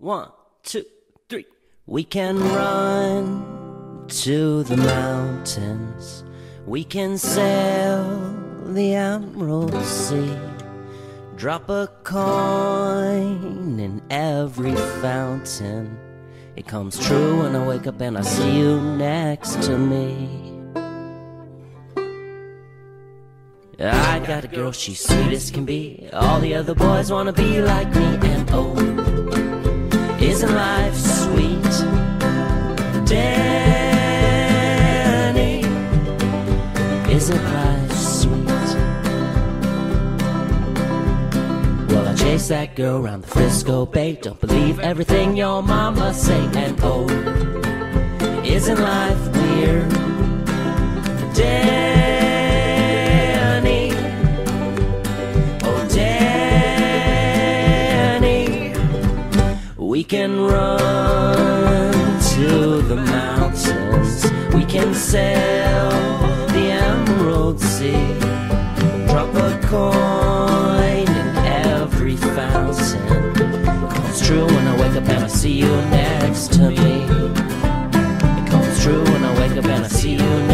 1, 2, 3. We can run to the mountains. We can sail the Emerald Sea. Drop a coin in every fountain. It comes true when I wake up and I see you next to me. I got a girl, she's sweet as can be. All the other boys wanna be like me. And oh, isn't life sweet, Danny? Isn't life sweet? Well, I chased that girl round the Frisco Bay. Don't believe everything your mama say. And oh, isn't life weird, Danny? Oh, Danny. We can run to the mountains. We can sail the Emerald Sea. Drop a coin in every fountain. It comes true when I wake up and I see you next to me. It comes true when I wake up and I see you next to me.